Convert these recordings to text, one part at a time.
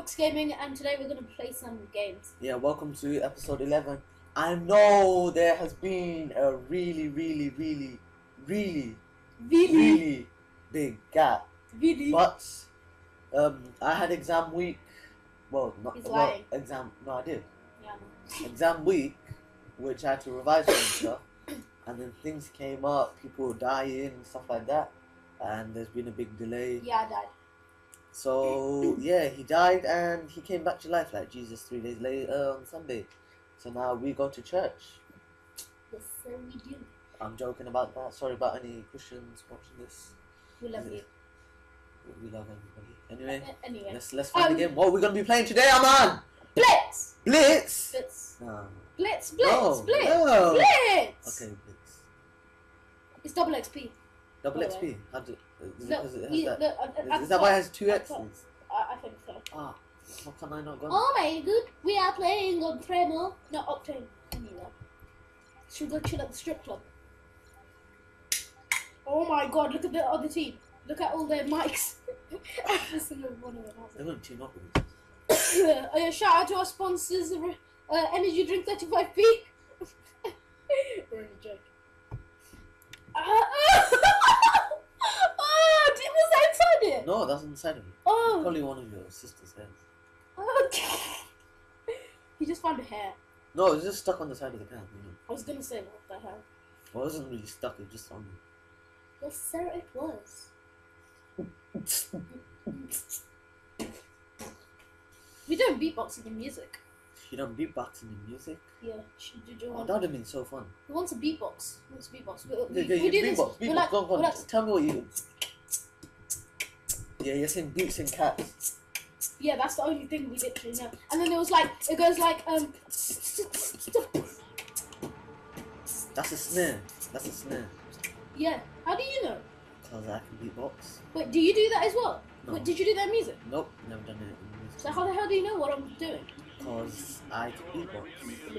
Fox Gaming, and today we're going to play some games. Yeah, welcome to episode 11. I know there has been a really big gap. Really? But I had exam week. Well, not He's well, lying. exam. No, I did. Yeah. Exam week, which I had to revise on and stuff. And then things came up, people were dying and stuff like that. And there's been a big delay. Yeah, I died. So yeah, he died and he came back to life like Jesus 3 days later on Sunday. So now we go to church. Yes, sir, we do. I'm joking about that. Sorry about any Christians watching this. We love you. We love everybody. Anyway, let's find the game. What are we gonna be playing today, Aman? Blitz. Blitz. Blitz. No. Blitz. No, Blitz. no. Blitz. Okay, Blitz. It's double XP. Double By the XP. How do? Is Is that why it has two X's? I think so. Ah, how can I not go? Oh my god, we are playing on Tremor, not Octane. Anyway, should we go chill at the strip club? Oh my god, look at the other team. Look at all their mics. Every single one of them has it. They're going to tune up with this. Shout out to our sponsors, Energy Drink 35p. We're in a joke. Oh, was that inside it? No, that's inside of it. Oh. Probably one of your sister's hairs. He just found a hair. No, it's just stuck on the side of the can. You know. I was gonna say what the hell. Well, it wasn't really stuck, it was just on me. Yes, sir, it was. We don't beatboxing in music. You don't beatboxing in music? Yeah. Oh, that would have been so fun. Who wants a beatbox? Who wants a beatbox? We do this. Beatbox, go on. Tell me what you do. Yeah, you're saying beats and cats. Yeah, that's the only thing we literally know. And then it goes like That's a snare. That's a snare. Yeah. How do you know? Because I can beatbox. Wait, do you do that as well? No. Wait, did you do that in music? Nope, never done it in music. So how the hell do you know what I'm doing? Because I can beatbox.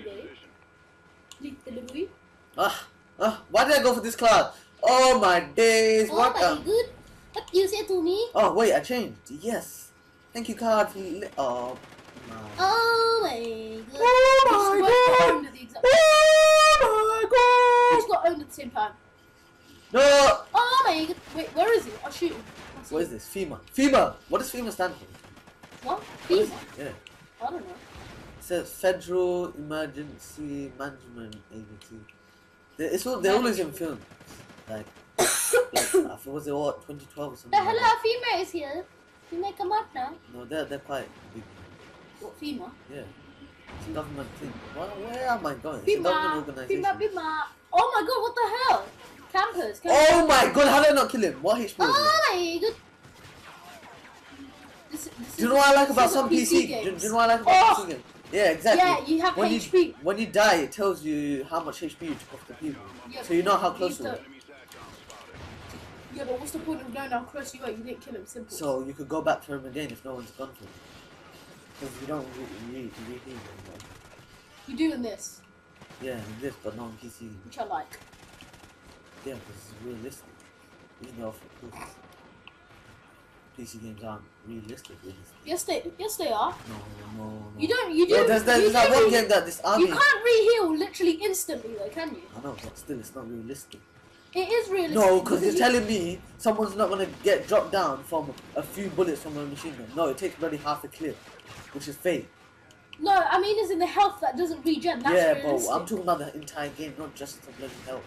Why did I go for this class? Oh my days, what good? What you said to me? Oh wait, I changed. Yes. Thank you, card. Oh my. Oh my god. Oh my god. Oh my god. We just got owned at the same time. No. Oh my god. Wait, where is he? I'll shoot him. What is this? FEMA. FEMA. What does FEMA stand for? What? FEMA? Yeah. I don't know. It says Federal Emergency Management Agency. They're always in films. Like was it what 2012 or something? The hello, FEMA is here. FEMA, come up now. No, they're quite big. What, FEMA? Yeah. It's a government thing. Where am I going? FEMA, it's a government organization. FEMA. Oh my god, what the hell? Campers. Oh my god, how did I not kill him? What HP? Oh my god. Do you know what I like about some PC games? Do you know what I like about PC games? Yeah, exactly. Yeah, you have HP. When you die, it tells you how much HP you took off the people. Yeah, so you know how close you are. Yeah, but what's the point of knowing how close you are? You didn't kill him, simple. So you could go back for him again if no one's gone for him. Because you don't really need him. You do in this? Yeah, in this, but not on PC. Which I like. Yeah, because it's realistic. Even though, of course, PC games aren't realistic. Yes, they are. No. You do. No, there's that one game that this army. You can't re-heal literally instantly, though, can you? I know, but still, it's not realistic. It is realistic. No, because you're telling me someone's not gonna get dropped down from a few bullets from a machine gun. No, it takes barely half a clip, which is fake. No, I mean, it's in the health that doesn't regen. That's yeah, realistic. but I'm talking about the entire game, not just the bloody health.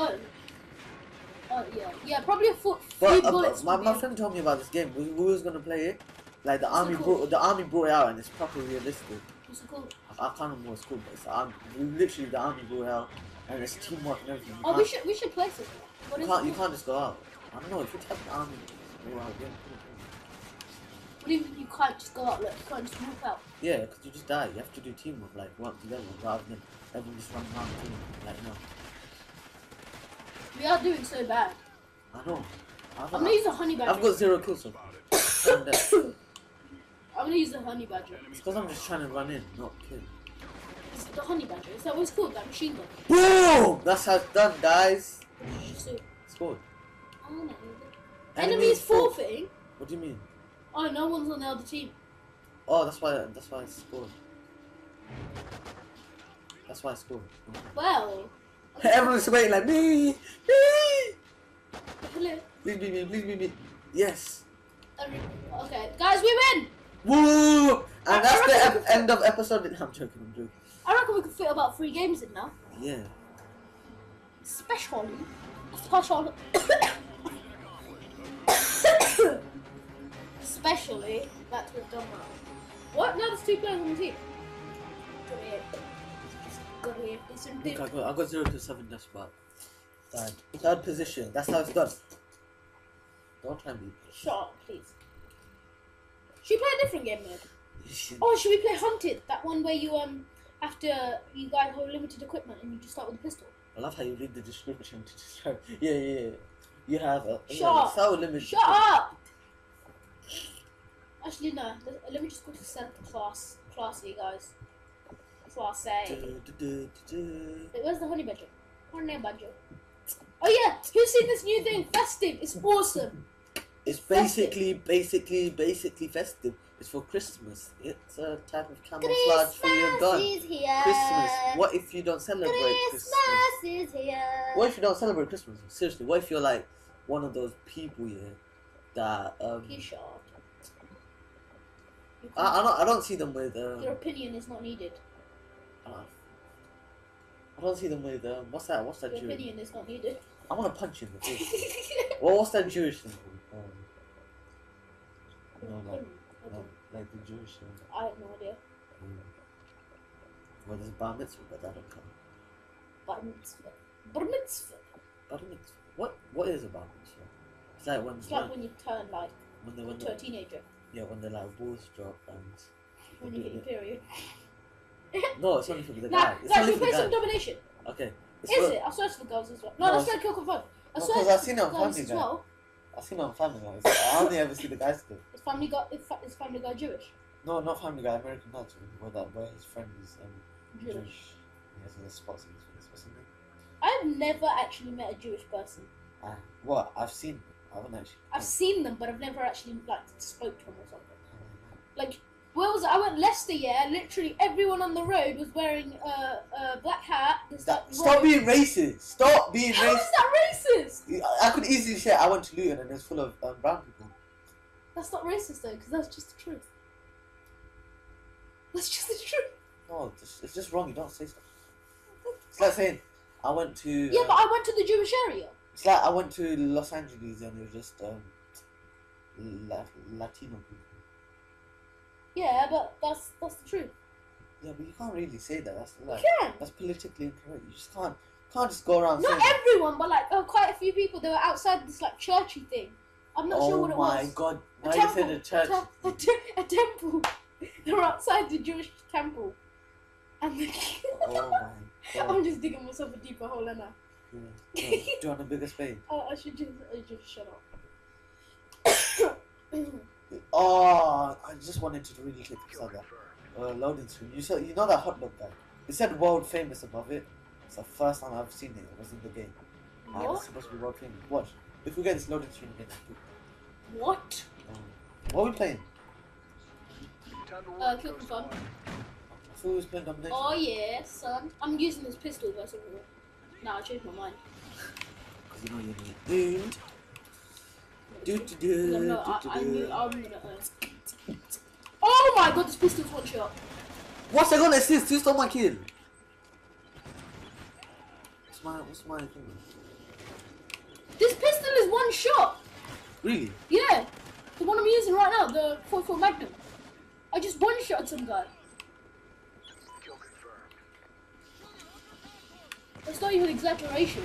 Oh, yeah, probably a few bullets. My friend told me about this game. We was gonna play it. Like the army brought it out, and it's properly realistic. What's it called? I can't remember what it's called, but it's the army. Literally, the army brought it out, and it's teamwork and everything. We should play something. You can't just go out. I don't know if you type the army. What do you mean you can't just go out? Like, you can't just move out? Yeah, because you just die. You have to do teamwork, like work together, rather than everyone just run around the team. Like no. We are doing so bad. I know. I'm gonna use a honey badger. I've got 0 kills so far. I'm gonna use the honey badger. It's because I'm just trying to run in, not kill. It's the honey badger. Is that what it's called? That machine gun? Boom! That's how it's done, guys. Scored. Oh my god. Enemies forfeiting? What do you mean? Oh, no one's on the other team. Oh, that's why I scored. That's why I scored. Well. Everyone's waiting like me. Hello. Please be me. Please be me. Yes. Okay, guys, we win. Woo! And that's the reckon end of episode. I'm joking. I reckon we could fit about 3 games in now. Yeah. Especially that we've done well. What? No, there's 2 players on the team. Got here. Look, I got 0 to 7 dash bar. Third position. That's how it's done. Don't try and be. Shut up, please. Should we play a different game mode? Oh, should we play Hunted? That one where you you guys have limited equipment and you just start with a pistol. I love how you read the description to describe. Yeah. You have a. Shut up. So limited. Shut up. Actually, no. Let me just go to set the class. Classy, guys. Class A. Wait, where's the honey badger? Honey badger. Oh yeah, who's seen this new thing? Festive. It's awesome. It's basically festive. It's for Christmas. It's a type of camouflage for your gun. Christmas is here. Christmas. What if you don't celebrate Christmas? Christmas is here. What if you don't celebrate Christmas? Seriously, what if you're like one of those people here that You shut up. I don't see them with Your opinion is not needed. I don't see them with what's that Your Jewish? opinion is not needed. I want to punch you in the face. Well, what's that Jewish thing? Like the Jewish thing. I have no idea. Well, there's bar mitzvah, but that don't count. Bar mitzvah. Bar mitzvah. Bar mitzvah. What is a bar mitzvah? It's like when when you turn like into a teenager. Yeah, when the like balls drop and when you get your period. No, it's only for the Nah, guy. It's guys, only we for play the some guy. domination. Okay. Is it? I searched for girls as well. No, that's trying to kill confirm. I because I've seen it on girls Family as Guy. well. I've seen it on Family Guy. I only ever see the guys do. Is Family Guy Jewish? No, not Family Guy. American Dad. Where his friend is Jewish. He has the spots in his face. What's his name? I've never actually met a Jewish person. What? I've seen. I haven't actually. I've seen them, but I've never actually like spoke to them or something. Like, where was it? I went Leicester, yeah. Literally everyone on the road was wearing a black hat. Stop being racist. Stop being How racist. is that racist? I could easily say I went to Luton and it's full of brown people. That's not racist though, because that's just the truth. That's just the truth. No, it's just wrong. You don't say stuff. It's like saying I went to. Yeah, but I went to the Jewish area. It's like I went to Los Angeles and it was just Latino people. Yeah, but that's the truth. Yeah, but you can't really say that. That's like You can. that's politically incorrect. You just can't just go around Not saying everyone, but like quite a few people. They were outside this like churchy thing. I'm not sure what it was. Oh my god! A Now you said a church. A temple. They were outside the Jewish temple, and they Oh my god! I'm just digging myself a deeper hole now. Yeah. No, do you want a bigger spade? I should just shut up. Oh, I just wanted to really click this other loading screen. You know that hot dog guy? It said world famous above it. It's the first time I've seen it. It was in the game. And What? it's supposed to be world famous. Watch. If we get this loading screen again. What? What are we playing? Kill confirm. I thought we was playing domination. Oh yeah, son. I'm using this pistol versus. Nah, I changed my mind. Because you know you're doomed. I knew I'm gonna earn. Oh my god, this pistol's one shot. What's I gonna assist? Who stole my kill? What's my thing? This pistol is one shot. Really? Yeah, the one I'm using right now, the 44 Magnum. I just one shot some guy. That's not even exaggeration.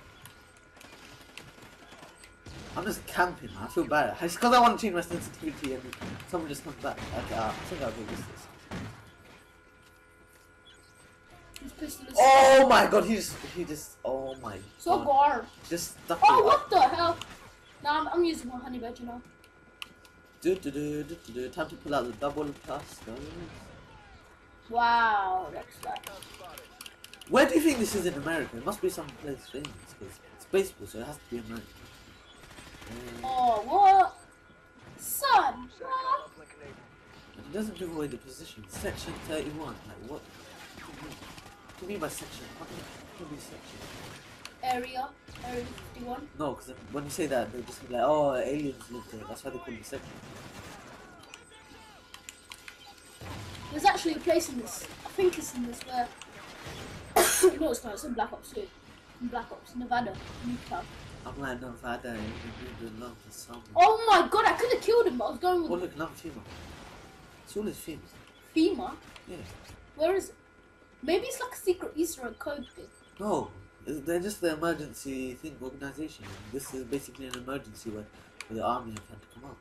I'm just camping, man. I feel bad. It's because I want to change my sensitivity and someone just comes back. Okay, I think I'll do this. This pistol is Oh my god, he just, oh my so god. guard. Just stuck Oh, it what up. the hell? Nah, I'm using my honey badger now. Time to pull out the double plus guns. Wow, that's like. Where do you think this is in America? It must be some place famous because it's baseball, so it has to be American. Oh, what? Son, what? It doesn't give away the position. Section 31. Like what? What do you mean by section? What do you mean section? Area 51. No, because when you say that, they're just be like, oh, aliens live there. That's why they call it section. There's actually a place in this. I think it's in this where. No, it's not. It's in Black Ops 2. In Black Ops, Nevada, Utah. I'm like Nevada and you do love the summer. Oh my god! I could have killed him, but I was going with. Oh look, another female. It's all his females. FEMA. Yeah. Where is it? Maybe it's like a secret Easter egg code thing. No, they're just the emergency thing organization. This is basically an emergency where the army have had to come out.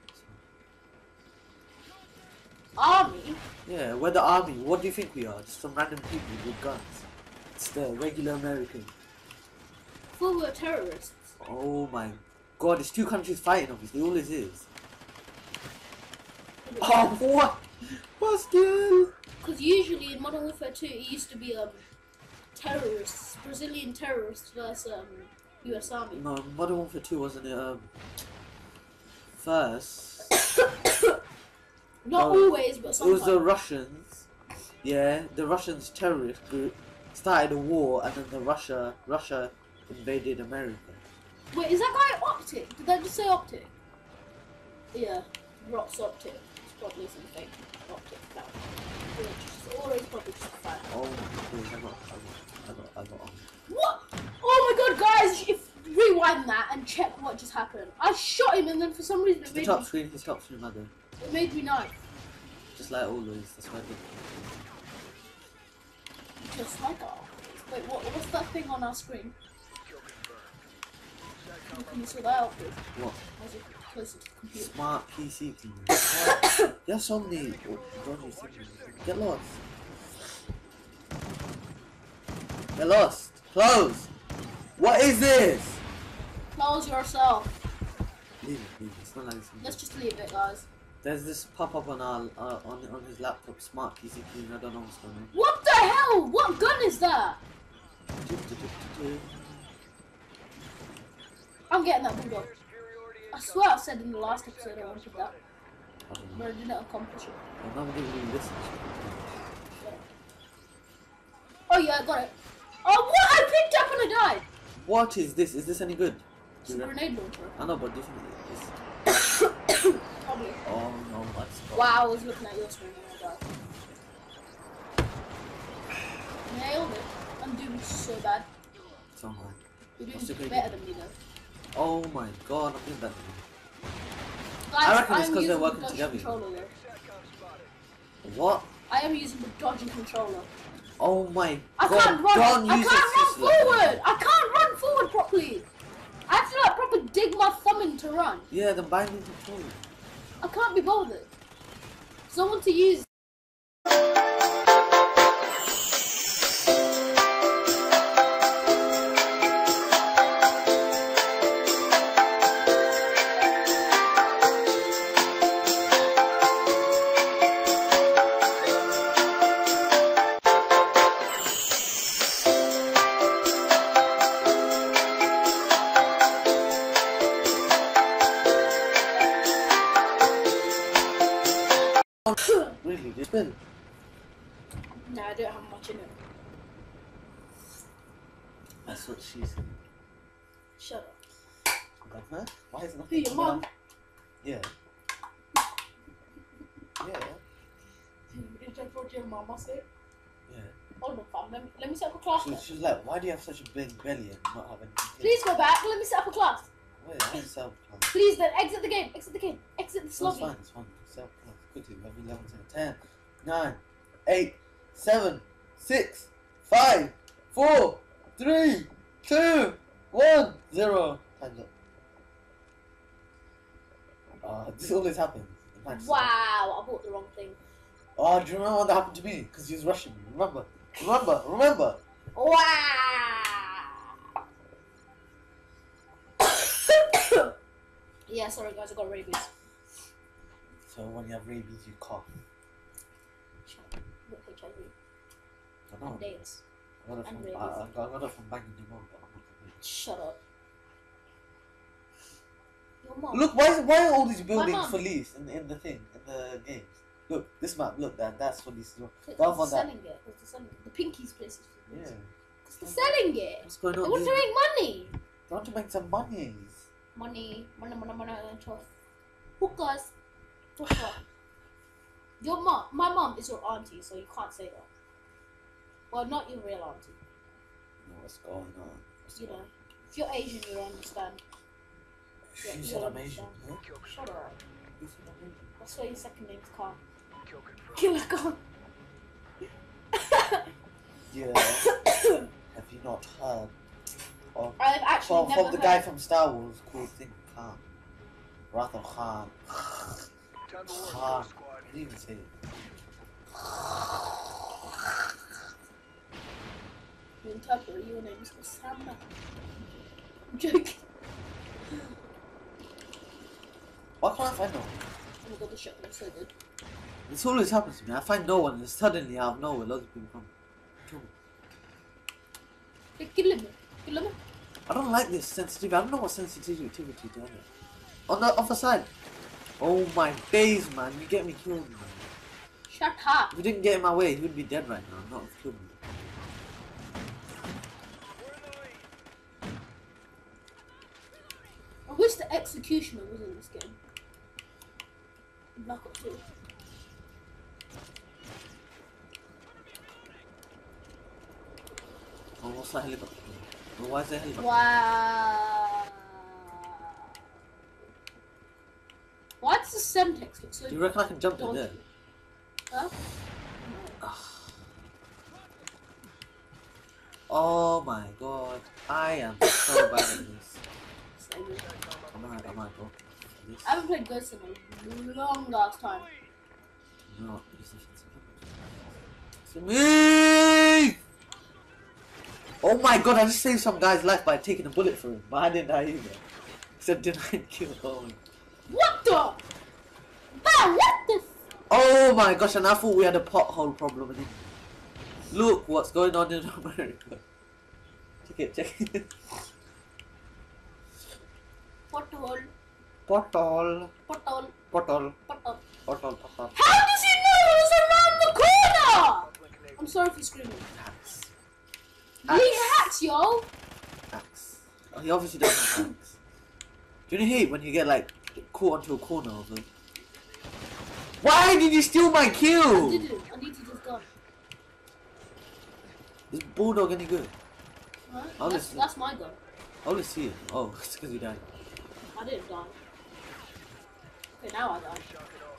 So. Army? Yeah, we're the army. What do you think we are? Just some random people with guns. It's the regular American. Full were terrorists. Oh my god, it's two countries fighting obviously, all it is. Oh, what? Bastion! Because usually in Modern Warfare 2 it used to be terrorists, Brazilian terrorists versus US Army. No, Modern Warfare 2 wasn't it first? Not always, but It sometimes. was the Russians. Yeah, the Russians terrorist group started a war and then the Russia invaded America. Wait, is that guy Optic? Did that just say Optic? Yeah, Rock's Optic. It's probably some fake Optic now. Or it's probably just a fan. Oh my god, I got on. What? Oh my god, guys! If rewind that and check what just happened. I shot him and then for some reason It's the top screen, his top screen, mother. It made me knife. Just like always, that's why I did. Just like oh. Wait, what's that thing on our screen? Can you sort that out, please? What? As it closer to the computer. Smart PC cleaner. There's so many dodgy things. Get lost. Get lost. Close. What is this? Close yourself. Leave it. It's not like this. Let's just leave it, guys. There's this pop up on our on his laptop. Smart PC cleaner. I don't know what's going on. What the hell? What gun is that? I'm getting that bulldog. I swear I said in the last episode I wanted that, but I didn't accomplish it. I'm not giving you this. Oh yeah, I got it. Oh, what? I picked up and I died. What is this? Is this any good? It's a grenade launcher. I know, but definitely this. Probably. Oh no, that's. Wow, I was looking at your screen when I died. Nailed it. I'm doing so bad. So hard. You're What's doing your better than me though. Oh my god, I'm doing better. Guys, I reckon it's I'm 'cause they're using working the dodge together. controller though. What? I am using the dodging controller. Oh my I god, can't run. don't I use can't it run seriously. forward. I can't run forward properly. I have to like proper dig my thumb in to run. Yeah, the binding control. I can't be bothered. Someone to use. Really, just been. Nah, I don't have much in it. That's what she said. Shut up. Like, huh? Why is it not? Who, your mum? Yeah. Yeah. Is that what your mama said? Yeah. Hold on, fam. Let me set up a class. She was like, why do you have such a big belly and not have anything? Please go back. Let me set up a class. Wait, I didn't sell plans. Please, then exit the game. Exit the game. Exit the It's lobby. fine, it's fine. Sell plans. Quickly, 11, 10, 9, 8, 7, 6, 5, 4, 3, 2, 1, 0. Time's up. This always happens. Wow, I bought the wrong thing. Oh, do you remember what that happened to me? Because he was rushing me. Remember. Wow. Yeah, sorry guys, I got rabies. So when you have rabies, you cough. Shut up. With HIV. I know. And AIDS. I got it And from, rabies. I got it from banging your mom, but I'm not convinced. Shut up. Your mom. Look, why are all these buildings mom. for lease in the thing, in the games? Look, this map, look, that's what this is. They're That one selling it. They're selling it. The Pinkies place. Yeah. They're selling it. What's going They on? want to make money. They want to make some money. Money. Hookers. Hookah. Your mom, my mom is your auntie, so you can't say that. Well, not your real auntie. What's going on? You know, if you're Asian, you'll understand. You said I'm Asian. Huh? Shut up. You said I'm Asian. That's why your second name's Khan. Killer Khan. Yeah. Have you not heard of I've actually never from the heard. guy from Star Wars called Thing Khan? Wrath of Khan. Khan. I didn't even say it. You interpret your name is Osama. I'm joking. Why can't I find no one? Oh my god, the shotgun is so good. This always happens to me. I find no one and suddenly out of nowhere loads of people come. Kill me. Hey, kill him. Kill him. I don't like this sensitivity. I don't know what sensitivity does it. On the other side. Oh my days, man. You get me killed, man. Shut up. If you didn't get in my way, he would be dead right now. Not have killed me. I wish the executioner was in this game. Black Ops 2. Oh, what's that helicopter? Oh, why is there a helicopter? Wow. Why does the Semtex look so Do you reckon I can jump in dodgy? there? Huh? Oh my god. I am so bad at this. So good. I might go. This. I haven't played Ghosts in a long last time. No, it's me! Oh my god, I just saved some guy's life by taking a bullet for him, but I didn't die either. Except denied kill. Oh my. What the? Ah, what the? Oh my gosh, and I thought we had a pothole problem. And look what's going on in America. Check it. Pothole. Pothole. Pothole. Pothole. Pothole. Pothole. How does he know it was around the corner? I'm sorry for screaming. Axe. You need hacks, yo. Axe. Oh, he obviously doesn't have axe. Do you hate when you get like caught onto a corner of it? Why did you steal my kill? I didn't. I need to just go. Is Bulldog any good? Huh? That's my gun. I'll just see it. Oh, it's because you died. I didn't die. Okay, now I died.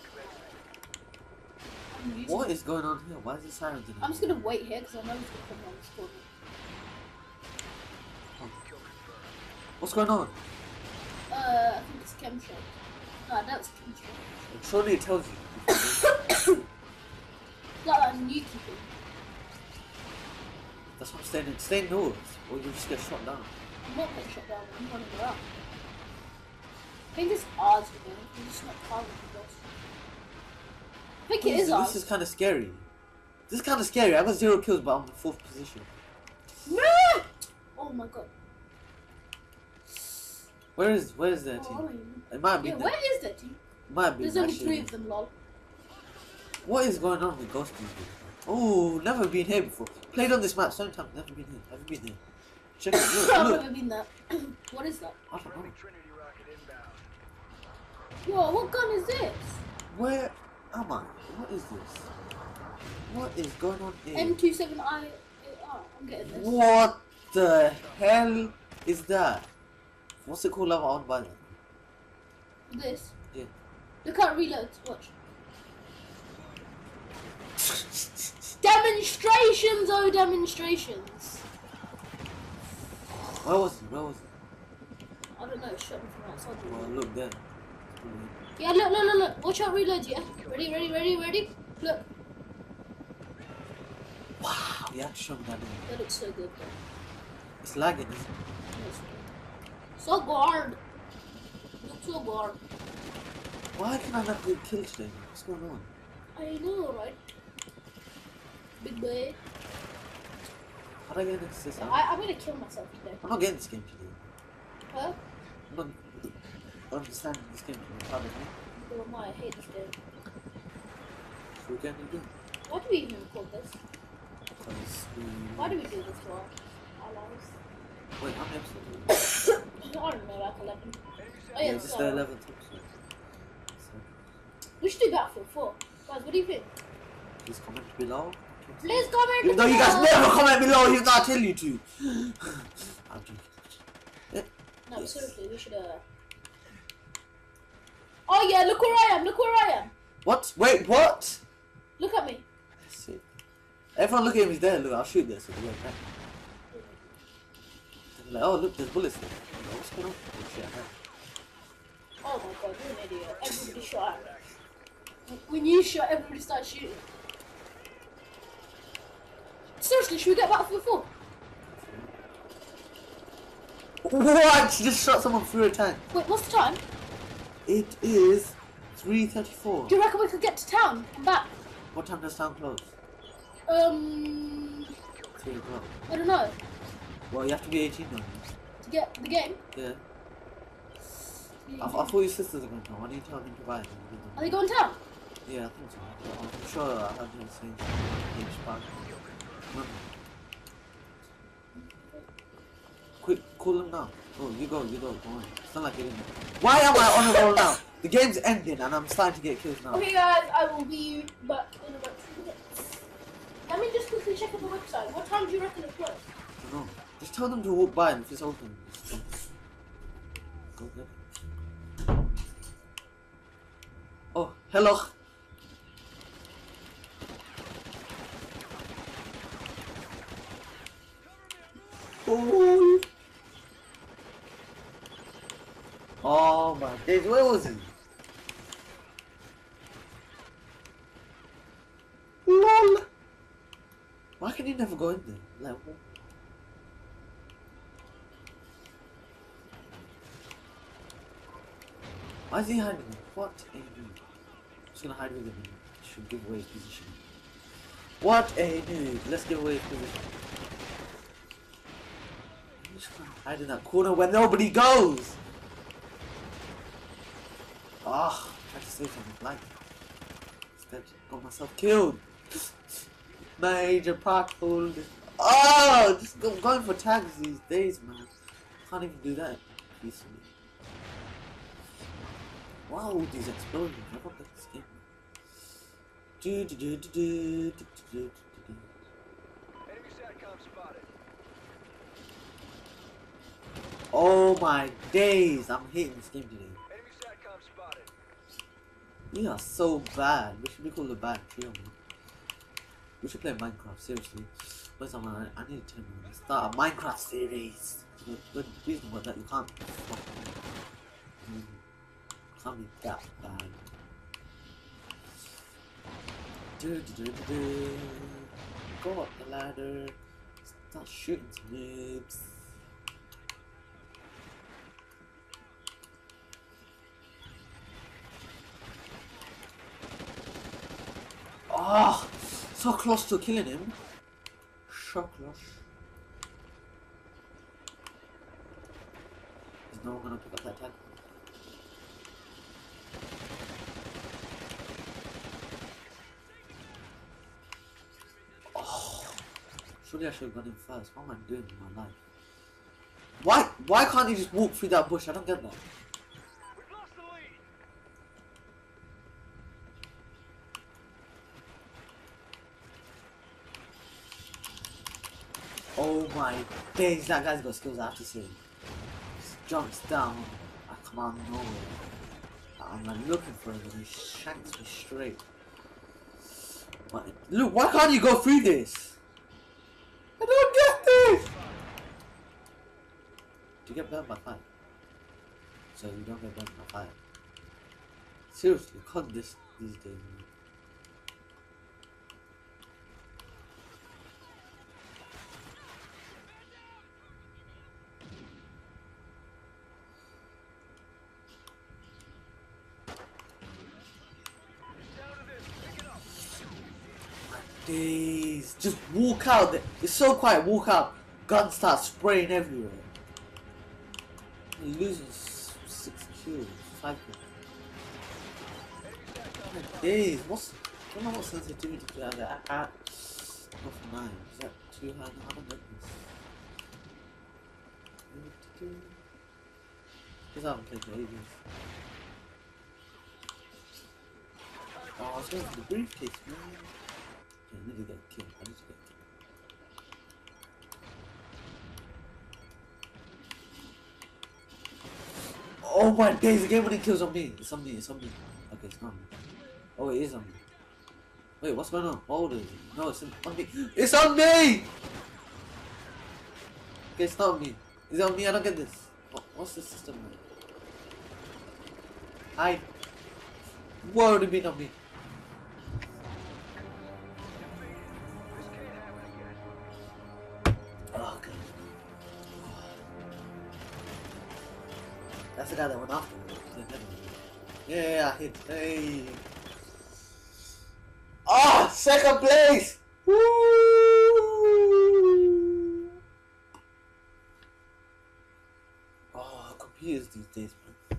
What is going on here? Why is the siren doing? I'm just gonna wait here because I know he's gonna come around this corner. What's going on? I think it's chemtrail. No, that's chemtrail. Surely it tells you. Like a nuke thing. That's what I'm saying. Stay indoors, or you'll just get shot down. I'm not getting shot down. I'm running around. I think it's ours, you know. We're just not targeting us. I think it is ours. This is kind of scary. This is kind of scary. I got 0 kills, but I'm in the 4th position. No! Oh my god. Where is their team? Oh, I don't even... It might be. Yeah, where is their team? Might be. There's only actually. 3 of them, lol. What is going on with Ghosts? Oh, never been here before. Played on this map so many times. Never been here. Never been here. Check it. Look, I've look. never been there. What is that? I don't know. Yo, what gun is this? Where am I? What is this? What is going on here? M27I. I'm getting this. What the hell is that? What's it called? I want to buy that. This? Yeah. Look how it reloads. Watch. Demonstrations, oh demonstrations. Where was it? Where was it? I don't know, it shot me from outside. Well, look there. Yeah, look. Watch out, reload, yeah. Ready. Look. Wow, you have to show me that. That looks so good, though. It's lagging, isn't it? So guard. Look so guard. Why can I not get killed today? What's going on? I know, right? Big boy. How do I get into this? I'm gonna kill myself today. I'm not getting this game today. Huh? I'm not understanding this game today. How does it? Oh my, I hate this game. through again and again. Why do we even record this? Because we... Why do we do this to our lives? Wait, how many episodes are I don't know, like 11. Oh we? yeah, This is so the 11th episode. So, we should do Battlefield 4. Guys, what do you think? please comment below. Please comment Even though you guys never comment below, even though I tell you to. I'm joking. Yeah. No, Yes. seriously, we should Oh yeah, look where I am, look where I am. What? Wait, what? Look at me. Let's see. Everyone look at him, he's there. Look, I'll shoot this. So like, oh look, there's bullets there. What's going on? Oh shit, I have. Oh my god, you're an idiot. Everybody shot at me. When you shot, everybody started shooting. Seriously, should we get Battlefield 4? What? She just shot someone through a tank. Wait, what's the time? It is 3:34. Do you reckon we could get to town and back? What time does town close? 3 o'clock. I don't know. Well, you have to be 18 now. To get the game? Yeah. I thought your sisters are going to come. Why don't you tell them to buy them? Are they going town? Yeah, I think so. I'm sure I have the same age span. Quick, call them now. Oh, you go, go on. It's not like you're in there. Why am I on a roll now? The game's ending and I'm starting to get kills now. Okay guys, I will be back in about 2 minutes. Let me just quickly check on the website. What time do you reckon it closes? I don't know. Just tell them to walk by and if it's open, just go there. Oh, hello. Oh. Oh my days, where was he? LOL. Why can he never go in there? Like, what? Why is he hiding? What a noob. I'm just gonna hide with him and should give away his position. What a noob. Let's give away his position. I'm just gonna hide in that corner where nobody goes. Ah, I tried to save someone's life. Instead, got myself killed. Major pothole. Oh, just going for tags these days, man. Can't even do that peacefully. Wow, these explosions. I don't like this game. Enemy SATCOM spotted. Oh my days, I'm hating this game today. Enemy SATCOM spotted. We are so bad. We should be called a bad trio, man. We should play Minecraft, seriously. Where's someone? I need to tell you to start a Minecraft series. But the reason why that you can't be that bad. Go up the ladder. Start shooting some noobs. Oh, so close to killing him. So close. Is no one gonna pick up that tag? Oh, surely I should have gone in first. What am I doing with my life? Why can't you just walk through that bush? I don't get that. We've lost the lead. Oh my days, that guy's got skills I have to say. Just jumps down. I come out of nowhere. I'm like looking for him and he shanks me straight. But, look, why can't you go through this? I don't get this! You get burned by fire. So you don't get burned by fire. Seriously, COD this these days. Man. Days. Just walk out. It's so quiet. Walk out. Guns start spraying everywhere. We're losing 6 kills, 5 kills. Days. don't know what sensitivity to have that at. Not for 9. Is that too high? No, I don't get this. Because I haven't played for ages. Oh, I was going for the briefcase, man. Okay, I need to get killed. I need to get killed. Oh my days, again when he kills on me. It's on me, it's on me. Okay, it's not on me. Oh, it is on me. Wait, what's going on? Hold it. No, it's on me. It's on me! Okay, it's not on me. Is it on me? I don't get this. What's the system like? Hide. What would it be on me? This can't happen again. Oh, okay. That's the guy that went after me. Yeah, I hit. Hey. Ah, second place! Woo! Oh, computers these days, man.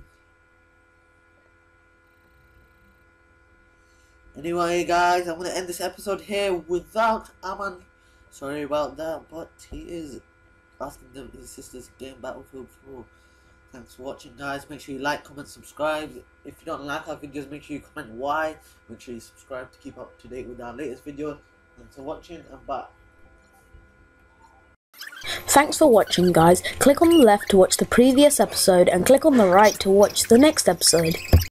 Anyway, guys, I'm gonna end this episode here without Aman. Sorry about that, but he is asking them his sisters to game Battlefield 4. Thanks for watching, guys. Make sure you like, comment, subscribe. If you don't like our videos, make sure you comment why. Make sure you subscribe to keep up to date with our latest videos. Thanks for watching, and bye. Thanks for watching, guys. Click on the left to watch the previous episode and click on the right to watch the next episode.